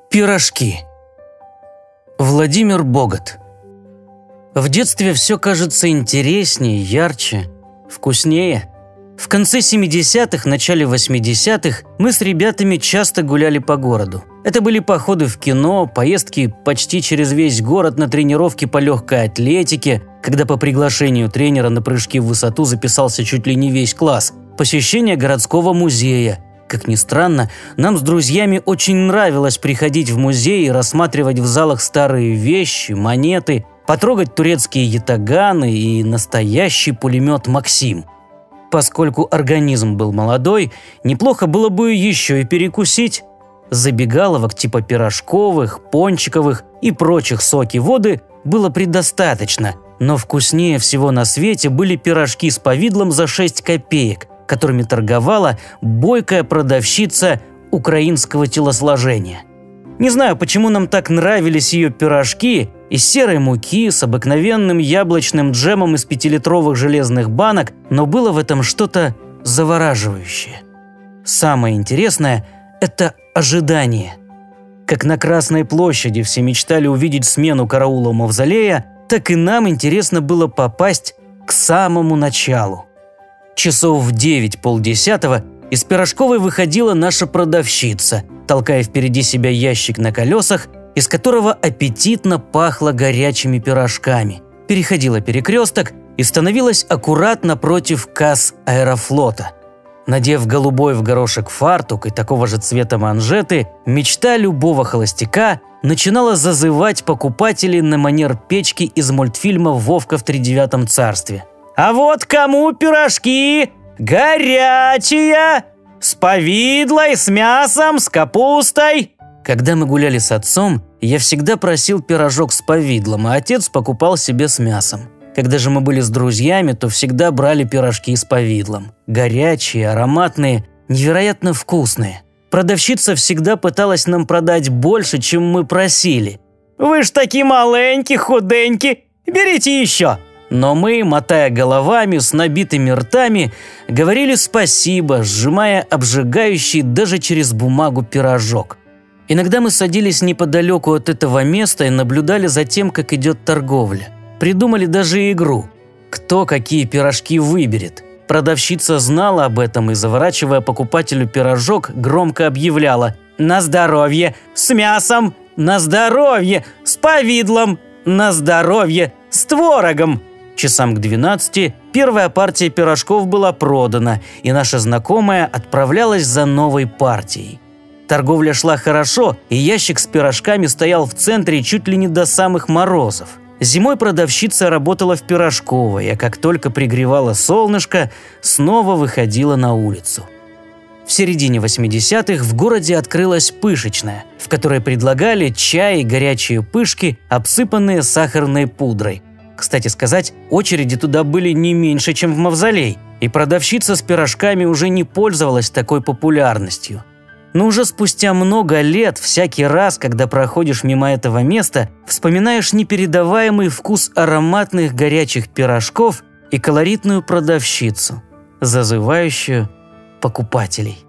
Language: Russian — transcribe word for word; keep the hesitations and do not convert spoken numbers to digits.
Пирожки. Владимир Богот. В детстве все кажется интереснее, ярче, вкуснее. В конце семидесятых, начале восьмидесятых мы с ребятами часто гуляли по городу. Это были походы в кино, поездки почти через весь город на тренировки по легкой атлетике, когда по приглашению тренера на прыжки в высоту записался чуть ли не весь класс, посещение городского музея. Как ни странно, нам с друзьями очень нравилось приходить в музей и рассматривать в залах старые вещи, монеты, потрогать турецкие ятаганы и настоящий пулемет «Максим». Поскольку организм был молодой, неплохо было бы еще и перекусить. Забегаловок типа пирожковых, пончиковых и прочих соки-воды было предостаточно, но вкуснее всего на свете были пирожки с повидлом за шесть копеек, которыми торговала бойкая продавщица украинского телосложения. Не знаю, почему нам так нравились ее пирожки из серой муки с обыкновенным яблочным джемом из пятилитровых железных банок, но было в этом что-то завораживающее. Самое интересное – это ожидание. Как на Красной площади все мечтали увидеть смену караула у мавзолея, так и нам интересно было попасть к самому началу. Часов в девять полдесятого из пирожковой выходила наша продавщица, толкая впереди себя ящик на колесах, из которого аппетитно пахло горячими пирожками, переходила перекресток и становилась аккуратно напротив касс Аэрофлота. Надев голубой в горошек фартук и такого же цвета манжеты, мечта любого холостяка начинала зазывать покупателей на манер печки из мультфильма «Вовка в тридевятом царстве». «А вот кому пирожки? Горячие! С повидлой, с мясом, с капустой!» Когда мы гуляли с отцом, я всегда просил пирожок с повидлом, а отец покупал себе с мясом. Когда же мы были с друзьями, то всегда брали пирожки с повидлом. Горячие, ароматные, невероятно вкусные. Продавщица всегда пыталась нам продать больше, чем мы просили. «Вы ж такие маленькие, худенькие, берите еще!» Но мы, мотая головами с набитыми ртами, говорили спасибо, сжимая обжигающий даже через бумагу пирожок. Иногда мы садились неподалеку от этого места и наблюдали за тем, как идет торговля. Придумали даже игру «Кто какие пирожки выберет?». Продавщица знала об этом и, заворачивая покупателю пирожок, громко объявляла: «На здоровье! С мясом! На здоровье! С повидлом! На здоровье! С творогом!». Часам к двенадцати первая партия пирожков была продана, и наша знакомая отправлялась за новой партией. Торговля шла хорошо, и ящик с пирожками стоял в центре чуть ли не до самых морозов. Зимой продавщица работала в пирожковой, а как только пригревало солнышко, снова выходила на улицу. В середине восьмидесятых в городе открылась пышечная, в которой предлагали чай и горячие пышки, обсыпанные сахарной пудрой. Кстати сказать, очереди туда были не меньше, чем в мавзолей, и продавщица с пирожками уже не пользовалась такой популярностью. Но уже спустя много лет, всякий раз, когда проходишь мимо этого места, вспоминаешь непередаваемый вкус ароматных горячих пирожков и колоритную продавщицу, зазывающую покупателей.